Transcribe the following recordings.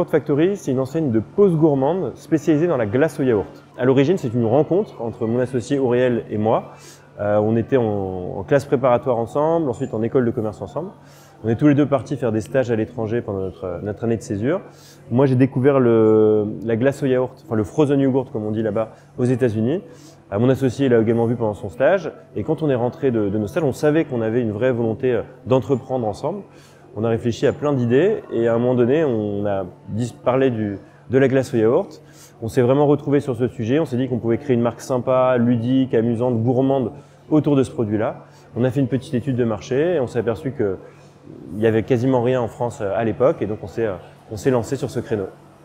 Yogurt Factory, c'est une enseigne de pause gourmande spécialisée dans la glace au yaourt. À l'origine, c'est une rencontre entre mon associé Auriel et moi. On était en classe préparatoire ensemble, ensuite en école de commerce ensemble. On est tous les deux partis faire des stages à l'étranger pendant notre année de césure. Moi, j'ai découvert la glace au yaourt, enfin le frozen yogurt comme on dit là-bas, aux États-Unis. Mon associé l'a également vu pendant son stage. Et quand on est rentré de nos stages, on savait qu'on avait une vraie volonté d'entreprendre ensemble. On a réfléchi à plein d'idées et à un moment donné, on a parlé de la glace au yaourt. On s'est vraiment retrouvé sur ce sujet. On s'est dit qu'on pouvait créer une marque sympa, ludique, amusante, gourmande autour de ce produit-là. On a fait une petite étude de marché et on s'est aperçu qu'il y avait quasiment rien en France à l'époque et donc on s'est lancé sur ce créneau.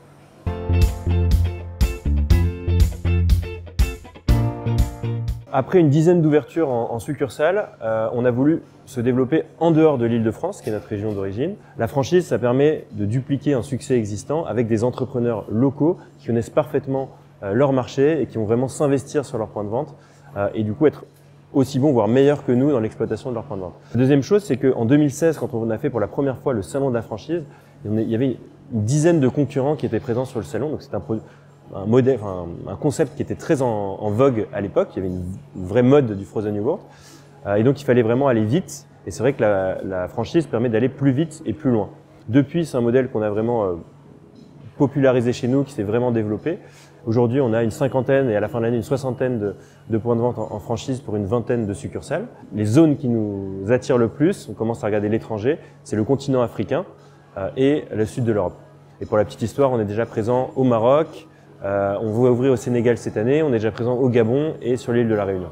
Après une dizaine d'ouvertures en succursales, on a voulu se développer en dehors de l'Île-de-France, qui est notre région d'origine. La franchise, ça permet de dupliquer un succès existant avec des entrepreneurs locaux qui connaissent parfaitement leur marché et qui vont vraiment s'investir sur leur point de vente et du coup être aussi bons, voire meilleurs que nous dans l'exploitation de leur point de vente. La deuxième chose, c'est qu'en 2016, quand on a fait pour la première fois le salon de la franchise, il y avait une dizaine de concurrents qui étaient présents sur le salon, donc c'est un concept qui était très en vogue à l'époque. Il y avait une vraie mode du frozen yogurt. Et donc, il fallait vraiment aller vite. Et c'est vrai que la franchise permet d'aller plus vite et plus loin. Depuis, c'est un modèle qu'on a vraiment popularisé chez nous, qui s'est vraiment développé. Aujourd'hui, on a une cinquantaine et à la fin de l'année, une soixantaine de points de vente en franchise pour une vingtaine de succursales. Les zones qui nous attirent le plus, on commence à regarder l'étranger, c'est le continent africain et le sud de l'Europe. Et pour la petite histoire, on est déjà présent au Maroc. On va ouvrir au Sénégal cette année, on est déjà présent au Gabon et sur l'île de la Réunion.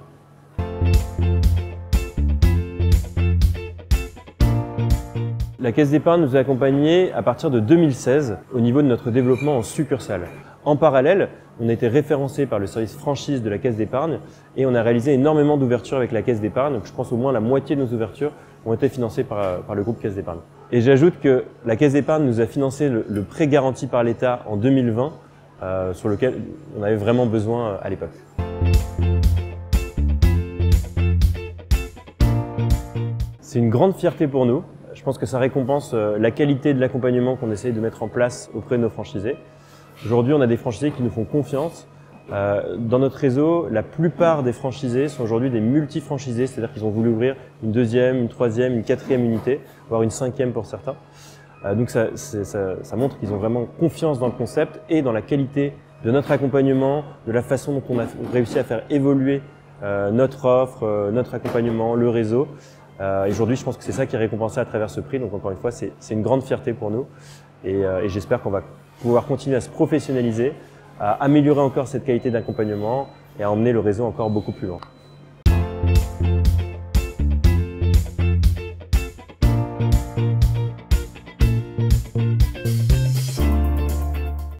La Caisse d'épargne nous a accompagnés à partir de 2016 au niveau de notre développement en succursale. En parallèle, on a été référencé par le service franchise de la Caisse d'épargne et on a réalisé énormément d'ouvertures avec la Caisse d'épargne. Donc je pense au moins la moitié de nos ouvertures ont été financées par le groupe Caisse d'épargne. Et j'ajoute que la Caisse d'épargne nous a financé le prêt garanti par l'État en 2020 sur lequel on avait vraiment besoin à l'époque. C'est une grande fierté pour nous. Je pense que ça récompense la qualité de l'accompagnement qu'on essaye de mettre en place auprès de nos franchisés. Aujourd'hui, on a des franchisés qui nous font confiance. Dans notre réseau, la plupart des franchisés sont aujourd'hui des multi-franchisés, c'est-à-dire qu'ils ont voulu ouvrir une deuxième, une troisième, une quatrième unité, voire une cinquième pour certains. Donc ça montre qu'ils ont vraiment confiance dans le concept et dans la qualité de notre accompagnement, de la façon dont on a réussi à faire évoluer notre offre, notre accompagnement, le réseau. Aujourd'hui, je pense que c'est ça qui est récompensé à travers ce prix. Donc encore une fois, c'est une grande fierté pour nous et j'espère qu'on va pouvoir continuer à se professionnaliser, à améliorer encore cette qualité d'accompagnement et à emmener le réseau encore beaucoup plus loin.